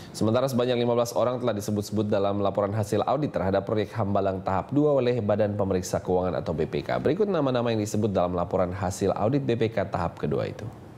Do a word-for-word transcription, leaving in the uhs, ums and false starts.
Sementara sebanyak lima belas orang telah disebut-sebut dalam laporan hasil audit terhadap proyek Hambalang tahap dua oleh Badan Pemeriksa Keuangan atau B P K. Berikut nama-nama yang disebut dalam laporan hasil audit B P K tahap kedua itu.